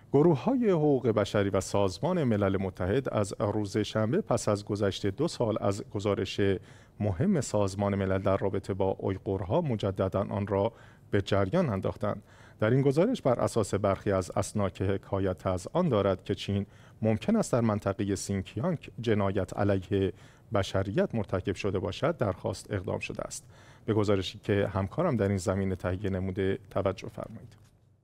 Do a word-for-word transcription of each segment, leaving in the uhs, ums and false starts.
گروه‌های حقوق بشری و سازمان ملل متحد از روز شنبه پس از گذشت دو سال از گزارش مهم سازمان ملل در رابطه با اویغورها مجدداً آن را به جریان انداختند. در این گزارش بر اساس برخی از اسناد که حکایت از آن دارد که چین ممکن است در منطقه سینکیانگ جنایت علیه بشریت مرتکب شده باشد درخواست اقدام شده است. به گزارشی که همکارم در این زمینه تهیه نموده توجه فرمایید.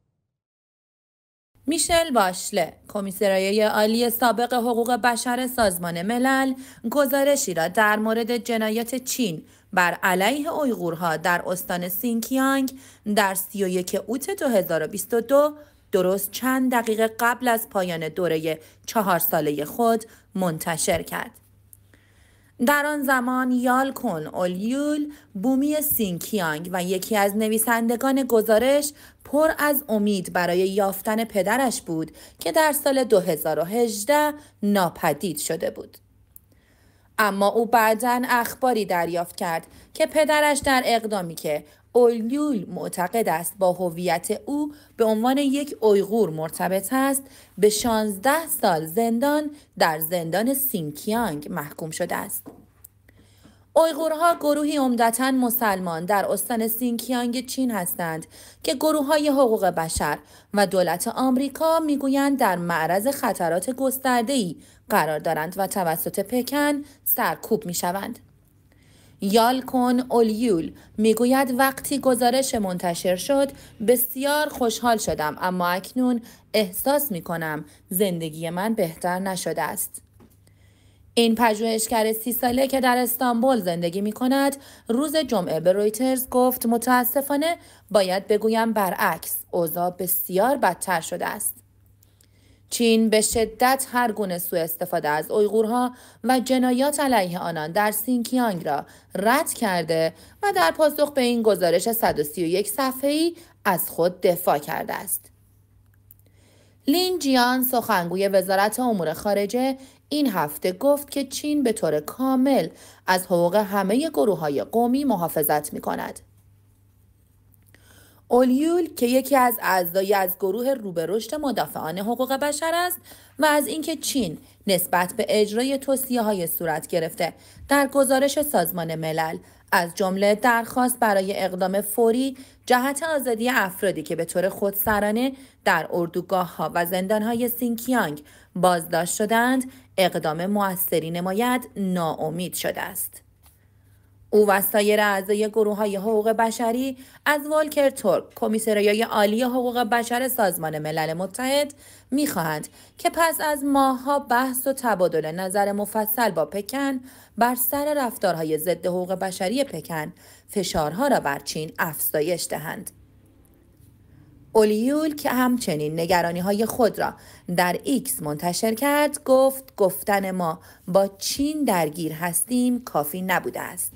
میشل باشله، کمیسریای عالی سابق حقوق بشر سازمان ملل، گزارشی را در مورد جنایات چین بر علیه اویغورها در استان سینکیانگ در سی و یک اوت دو هزار و بیست و دو درست چند دقیقه قبل از پایان دوره چهار ساله خود منتشر کرد. در آن زمان یالکن اولیول، بومی سینکیانگ و یکی از نویسندگان گزارش، پر از امید برای یافتن پدرش بود که در سال دو هزار و هجده ناپدید شده بود. اما او بعداً اخباری دریافت کرد که پدرش در اقدامی که اولیول معتقد است با هویت او به عنوان یک اویغور مرتبط است، به شانزده سال زندان در زندان سینکیانگ محکوم شده است. اویغورها گروهی عمدتاً مسلمان در استان سینکیانگ چین هستند که گروه‌های حقوق بشر و دولت آمریکا میگویند در معرض خطرات گسترده‌ای قرار دارند و توسط پکن سرکوب میشوند. یالکن اولیول میگوید وقتی گزارش منتشر شد بسیار خوشحال شدم، اما اکنون احساس میکنم زندگی من بهتر نشده است. این پژوهشگر سی ساله که در استانبول زندگی می کند روز جمعه به رویترز گفت متاسفانه باید بگویم برعکس، اوضاع بسیار بدتر شده است. چین به شدت هر گونه سوء استفاده از اویغورها و جنایات علیه آنان در سینکیانگ را رد کرده و در پاسخ به این گزارش صد و سی و یک صفحه‌ای از خود دفاع کرده است. لین جیان، سخنگوی وزارت امور خارجه، این هفته گفت که چین به طور کامل از حقوق همه گروه‌های قومی محافظت می‌کند. اولیول که یکی از اعضای از گروه رو به رشد مدافعان حقوق بشر است و از اینکه چین نسبت به اجرای توصیه‌های صورت گرفته در گزارش سازمان ملل از جمله درخواست برای اقدام فوری جهت آزادی افرادی که به طور خودسرانه در اردوگاه‌ها و زندان‌های سینکیانگ بازداشت شدند اقدام مؤثری نماید، ناامید شده است. او و سایر اعضای گروه‌های حقوق بشری از والکر تورک، کمیسریای عالی حقوق بشر سازمان ملل متحد، می‌خواهند که پس از ماه‌ها بحث و تبادل نظر مفصل با پکن بر سر رفتارهای ضد حقوق بشری پکن، فشارها را بر چین افزایش دهند. اولیول که همچنین نگرانی‌های خود را در ایکس منتشر کرد، گفت گفتن ما با چین درگیر هستیم کافی نبوده است.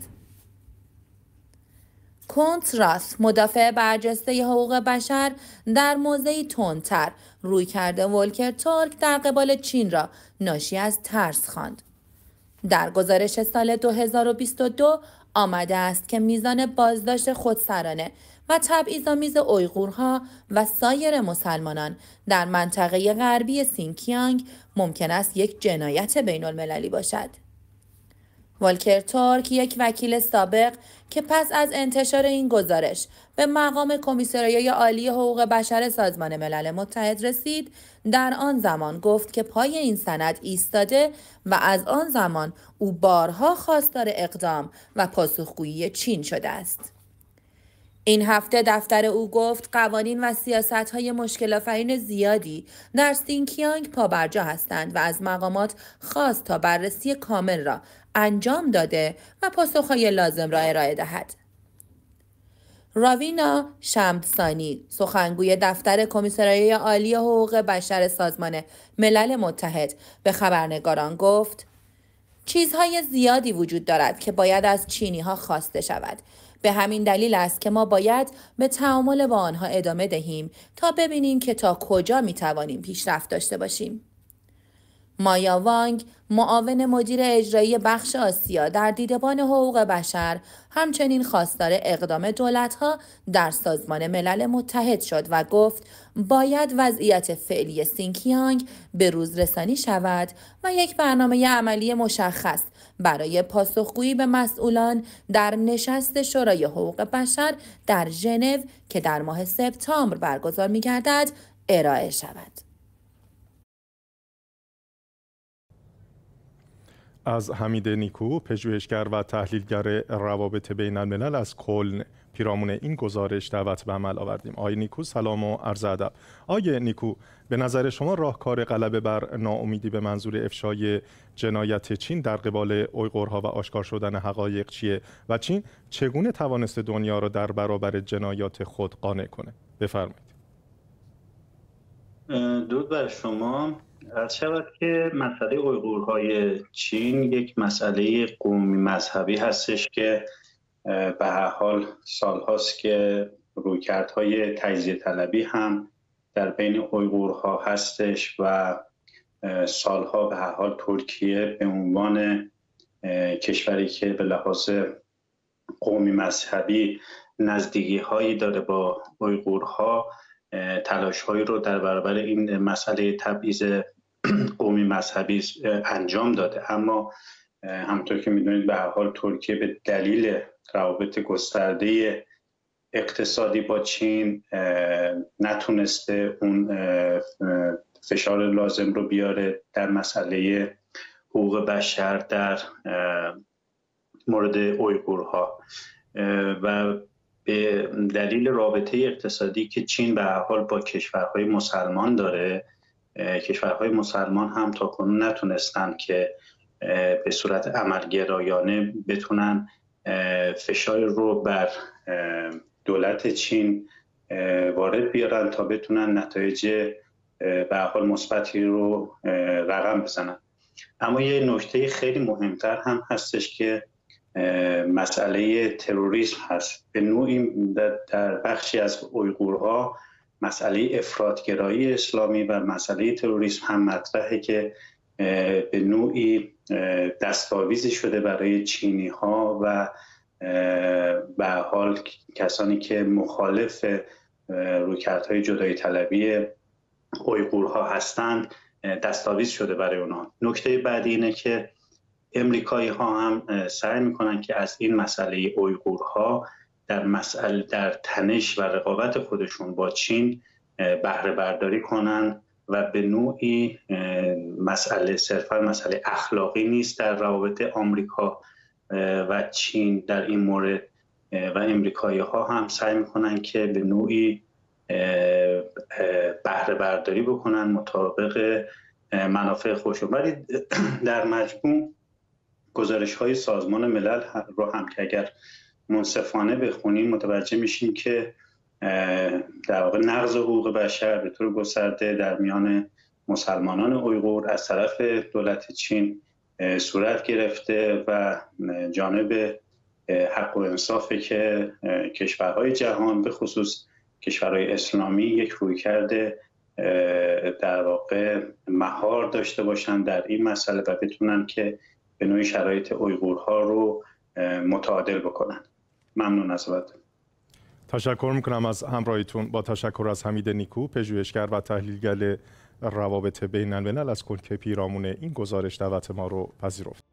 کنت راث، مدافع برجسته حقوق بشر، در موضعی تندتر روی کرده والکر تورک در قبال چین را ناشی از ترس خواند. در گزارش سال دو هزار و بیست و دو آمده است که میزان بازداشت خودسرانه و تبعیض‌آمیز اویغورها و سایر مسلمانان در منطقه غربی سینکیانگ ممکن است یک جنایت بین المللی باشد. والکر تورک، یک وکیل سابق که پس از انتشار این گزارش به مقام کمیسریای عالی حقوق بشر سازمان ملل متحد رسید، در آن زمان گفت که پای این سند ایستاده و از آن زمان او بارها خواستار اقدام و پاسخگویی چین شده است. این هفته دفتر او گفت قوانین و سیاست‌های مشکل‌آفرین زیادی در سینکیانگ پابرجا هستند و از مقامات خواست تا بررسی کامل را انجام داده و پاسخ‌های لازم را ارائه دهد. راوینا شمدسانی، سخنگوی دفتر کمیسریای عالی حقوق بشر سازمان ملل متحد، به خبرنگاران گفت چیزهای زیادی وجود دارد که باید از چینی‌ها خواسته شود. به همین دلیل است که ما باید به تعامل با آنها ادامه دهیم تا ببینیم که تا کجا می‌توانیم پیشرفت داشته باشیم. مایا وانگ، معاون مدیر اجرایی بخش آسیا در دیدبان حقوق بشر، همچنین خواستار اقدام دولت‌ها در سازمان ملل متحد شد و گفت باید وضعیت فعلی سینکیانگ به روز رسانی شود و یک برنامه عملی مشخص برای پاسخگویی به مسئولان در نشست شورای حقوق بشر در ژنو که در ماه سپتامبر برگزار می‌گردد ارائه شود. از حمید نیکو، پژوهشگر و تحلیلگر روابط بین الملل از کلن، پیرامون این گزارش دعوت به عمل آوردیم. آقای نیکو سلام و عرض ادب. آقای نیکو، به نظر شما راهکار غلبه بر ناامیدی به منظور افشای جنایت چین در قبال اویغورها و آشکار شدن حقایق چیه و چین چگونه توانسته دنیا را در برابر جنایات خود قانع کنه؟ بفرمایید. درود بر شما. عرض شود که مسئله اویغورهای چین یک مسئله قومی مذهبی هستش که به هر حال سالهاست که رویکردهای تجزیه طلبی هم در بین اویغورها هستش و سالها به هر حال ترکیه به عنوان کشوری که به لحاظ قومی مذهبی نزدیکی هایی داره با اویغورها تلاش هایی رو در برابر این مسئله تبعیض قومی مذهبی انجام داده، اما همونطور که میدونید به هر حال ترکیه به دلیل روابط گسترده اقتصادی با چین نتونسته اون فشار لازم رو بیاره در مسئله حقوق بشر در مورد اویغورها و به دلیل رابطه اقتصادی که چین به هر حال با کشورهای مسلمان داره، کشورهای مسلمان هم تاکنون نتونستن که به صورت عملگرایانه بتونن فشار رو بر دولت چین وارد بیارن تا بتونن نتایج به هر حال مثبتی رو رقم بزنن. اما یه نکته خیلی مهمتر هم هستش که مسئله تروریسم هست. به نوعی در بخشی از اویغورها مسئله افراطگرایی اسلامی و مسئله تروریسم هم مطرحه که به نوعی دستاویزی شده برای چینی ها و به هر حال کسانی که مخالف رویکردهای جدایی طلبی اویغورها هستند دستاویز شده برای اونها. نکته بعدی اینه که امریکایی ها هم سعی میکنن که از این مسئله اویغورها در مسئله در تنش و رقابت خودشون با چین بهره برداری کنن و به نوعی مسئله صرفا مسئله اخلاقی نیست در روابط آمریکا و چین در این مورد و امریکایی ها هم سعی میکنن که به نوعی بهره برداری بکنن مطابق منافع خودشون. ولی در مجموع گزارش های سازمان ملل رو هم که اگر منصفانه بخونیم متوجه میشیم که در واقع نقض حقوق بشر به طور گسترده در میان مسلمانان اویغور از طرف دولت چین صورت گرفته و جانب حق و انصافه که کشورهای جهان به خصوص کشورهای اسلامی یک رویکرد در واقع مهار داشته باشن در این مسئله و بتونن که به نوعی شرایط اویغورها رو متعادل بکنن. ممنون از وقت. تشکر میکنم از همراهیتون. با تشکر از حمید نیکو، پژوهشگر و تحلیلگر روابط بین الملل از کلن که پیرامون این گزارش دعوت ما رو پذیرفت.